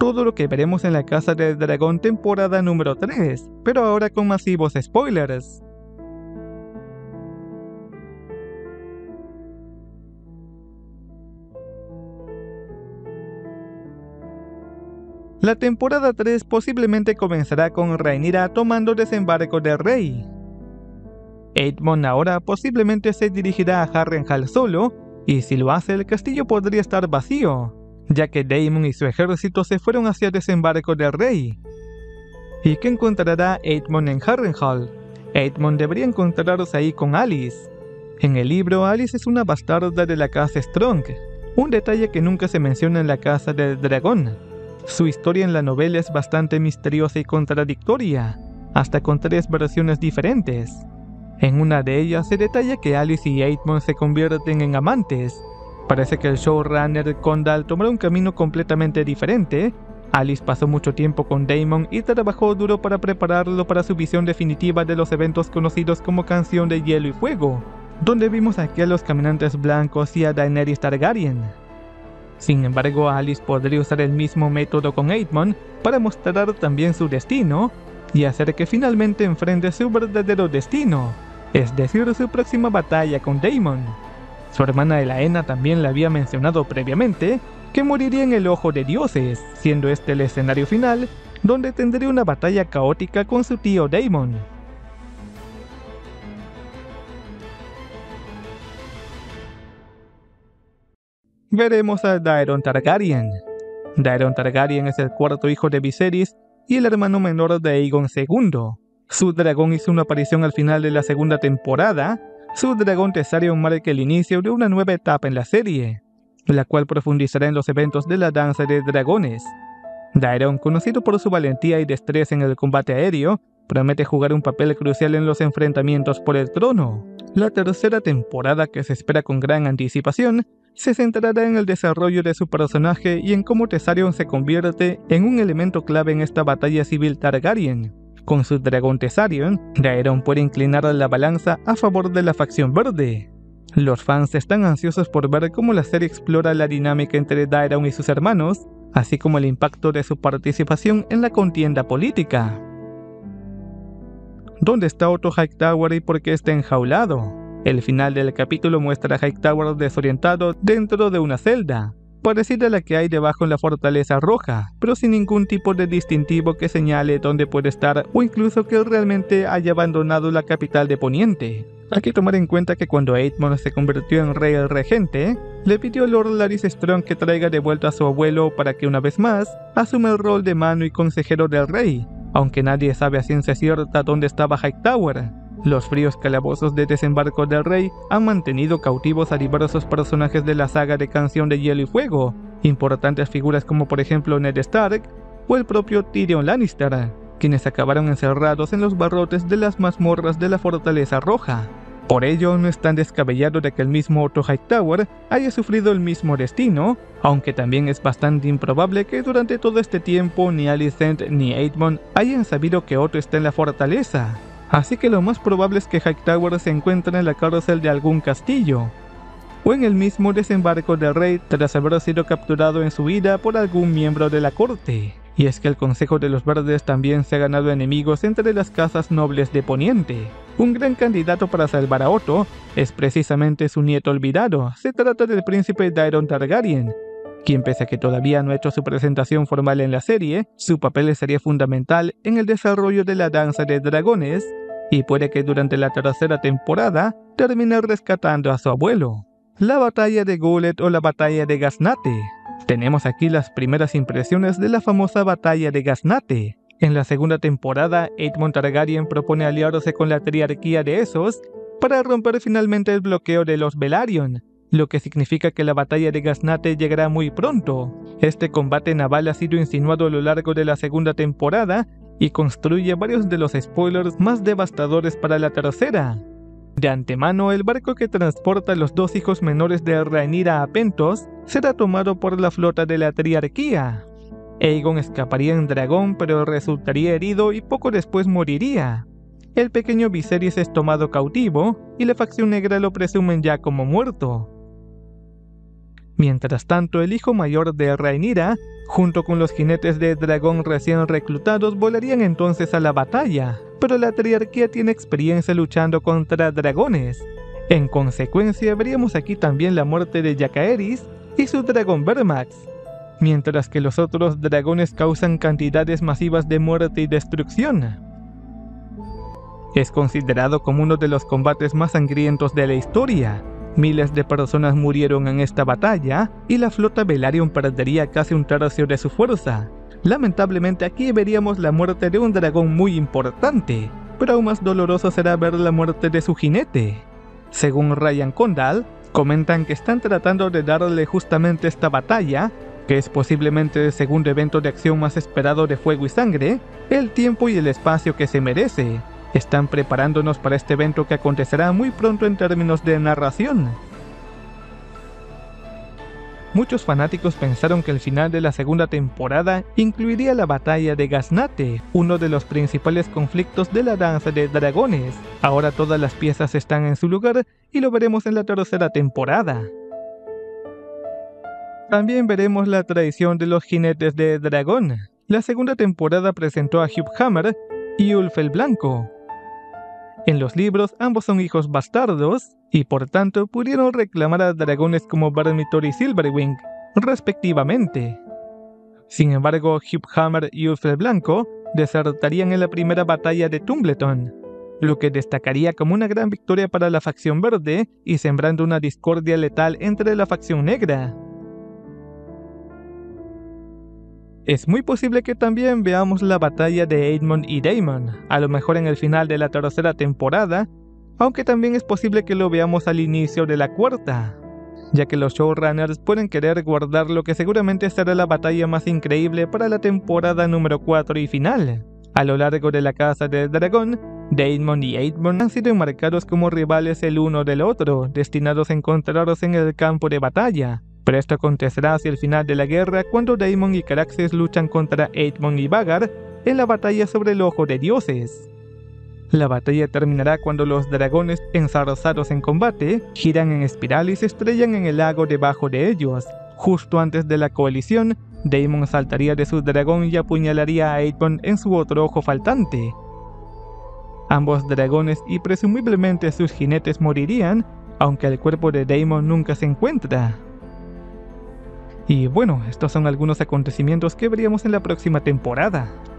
Todo lo que veremos en la Casa del Dragón temporada número 3, pero ahora con masivos spoilers. La temporada 3 posiblemente comenzará con Rhaenyra tomando desembarco del rey. Aemond ahora posiblemente se dirigirá a Harrenhal solo, y si lo hace el castillo podría estar vacío, ya que Daemon y su ejército se fueron hacia desembarco del rey. ¿Y qué encontrará Aemond en Harrenhal? Aemond debería encontrarse ahí con Alyce. En el libro, Alyce es una bastarda de la casa Strong, un detalle que nunca se menciona en la Casa del Dragón. Su historia en la novela es bastante misteriosa y contradictoria, hasta con 3 versiones diferentes. En una de ellas se detalla que Alyce y Aemond se convierten en amantes. Parece que el showrunner Condal tomó un camino completamente diferente. Alyce pasó mucho tiempo con Daemon y trabajó duro para prepararlo para su visión definitiva de los eventos conocidos como Canción de Hielo y Fuego, donde vimos aquí a los caminantes blancos y a Daenerys Targaryen. Sin embargo, Alyce podría usar el mismo método con Aemond para mostrar también su destino y hacer que finalmente enfrente su verdadero destino, es decir, su próxima batalla con Daemon. Su hermana Elaena también le había mencionado previamente que moriría en el Ojo de Dioses, siendo este el escenario final, donde tendría una batalla caótica con su tío Daemon. Veremos a Daeron Targaryen. Daeron Targaryen es el cuarto hijo de Viserys y el hermano menor de Aegon II. Su dragón hizo una aparición al final de la segunda temporada. Su dragón Tessarion marca el inicio de una nueva etapa en la serie, la cual profundizará en los eventos de la Danza de Dragones. Daeron, conocido por su valentía y destreza en el combate aéreo, promete jugar un papel crucial en los enfrentamientos por el trono. La tercera temporada, que se espera con gran anticipación, se centrará en el desarrollo de su personaje y en cómo Tessarion se convierte en un elemento clave en esta batalla civil Targaryen. Con su dragón Tessarion, Daeron puede inclinar la balanza a favor de la facción verde. Los fans están ansiosos por ver cómo la serie explora la dinámica entre Daeron y sus hermanos, así como el impacto de su participación en la contienda política. ¿Dónde está Otto Hightower y por qué está enjaulado? El final del capítulo muestra a Hightower desorientado dentro de una celda, parecida a la que hay debajo en la Fortaleza Roja, pero sin ningún tipo de distintivo que señale dónde puede estar o incluso que realmente haya abandonado la capital de Poniente. Hay que tomar en cuenta que cuando Aemond se convirtió en rey el regente, le pidió a Lord Larys Strong que traiga de vuelta a su abuelo para que una vez más asuma el rol de mano y consejero del rey, aunque nadie sabe a ciencia cierta dónde estaba Hightower. Los fríos calabozos de desembarco del rey han mantenido cautivos a diversos personajes de la saga de Canción de Hielo y Fuego, importantes figuras como por ejemplo Ned Stark o el propio Tyrion Lannister, quienes acabaron encerrados en los barrotes de las mazmorras de la Fortaleza Roja. Por ello, no es tan descabellado de que el mismo Otto Hightower haya sufrido el mismo destino, aunque también es bastante improbable que durante todo este tiempo ni Alicent ni Aemond hayan sabido que Otto está en la fortaleza. Así que lo más probable es que Hightower se encuentre en la cárcel de algún castillo, o en el mismo desembarco del rey tras haber sido capturado en su huida por algún miembro de la corte. Y es que el Consejo de los Verdes también se ha ganado enemigos entre las casas nobles de Poniente. Un gran candidato para salvar a Otto es precisamente su nieto olvidado. Se trata del príncipe Daeron Targaryen, quien pese a que todavía no ha hecho su presentación formal en la serie, su papel sería fundamental en el desarrollo de la Danza de Dragones, y puede que durante la tercera temporada termine rescatando a su abuelo. La batalla de Gullet o la batalla de Gaznate. Tenemos aquí las primeras impresiones de la famosa batalla de Gaznate. En la segunda temporada, Aemond Targaryen propone aliarse con la triarquía de Essos para romper finalmente el bloqueo de los Velaryon, lo que significa que la batalla de Gaznate llegará muy pronto. Este combate naval ha sido insinuado a lo largo de la segunda temporada y construye varios de los spoilers más devastadores para la tercera. De antemano, el barco que transporta a los 2 hijos menores de Rhaenyra a Pentos será tomado por la flota de la triarquía. Aegon escaparía en dragón, pero resultaría herido y poco después moriría. El pequeño Viserys es tomado cautivo y la facción negra lo presumen ya como muerto. Mientras tanto, el hijo mayor de Rhaenyra Junto con los jinetes de dragón recién reclutados volarían entonces a la batalla, pero la triarquía tiene experiencia luchando contra dragones. En consecuencia, veríamos aquí también la muerte de Jacaerys y su dragón Vermax, mientras que los otros dragones causan cantidades masivas de muerte y destrucción. Es considerado como uno de los combates más sangrientos de la historia. Miles de personas murieron en esta batalla y la flota Velaryon perdería casi un tercio de su fuerza. Lamentablemente aquí veríamos la muerte de un dragón muy importante, pero aún más doloroso será ver la muerte de su jinete. Según Ryan Condal, comentan que están tratando de darle justamente esta batalla, que es posiblemente el segundo evento de acción más esperado de Fuego y Sangre, el tiempo y el espacio que se merece. Están preparándonos para este evento que acontecerá muy pronto en términos de narración. Muchos fanáticos pensaron que el final de la segunda temporada incluiría la batalla de Gaznate, uno de los principales conflictos de la danza de dragones. Ahora todas las piezas están en su lugar y lo veremos en la tercera temporada. También veremos la traición de los jinetes de dragón. La segunda temporada presentó a Hugh Hammer y Ulf el Blanco. En los libros ambos son hijos bastardos y por tanto pudieron reclamar a dragones como Vermithor y Silverwing, respectivamente. Sin embargo, Hugh Hammer y Ulf el Blanco desertarían en la primera batalla de Tumbleton, lo que destacaría como una gran victoria para la facción verde y sembrando una discordia letal entre la facción negra. Es muy posible que también veamos la batalla de Aemond y Daemon, a lo mejor en el final de la tercera temporada, aunque también es posible que lo veamos al inicio de la cuarta, ya que los showrunners pueden querer guardar lo que seguramente será la batalla más increíble para la temporada número 4 y final. A lo largo de la Casa del Dragón, Daemon y Aemond han sido enmarcados como rivales el uno del otro, destinados a encontrarse en el campo de batalla. Pero esto acontecerá hacia el final de la guerra cuando Daemon y Caraxes luchan contra Aemond y Vhagar en la batalla sobre el Ojo de Dioses. La batalla terminará cuando los dragones, enzarzados en combate, giran en espiral y se estrellan en el lago debajo de ellos. Justo antes de la coalición, Daemon saltaría de su dragón y apuñalaría a Aemond en su otro ojo faltante. Ambos dragones y presumiblemente sus jinetes morirían, aunque el cuerpo de Daemon nunca se encuentra. Y bueno, estos son algunos acontecimientos que veríamos en la próxima temporada.